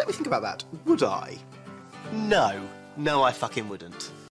let me think about that. Would I? No. No, I fucking wouldn't.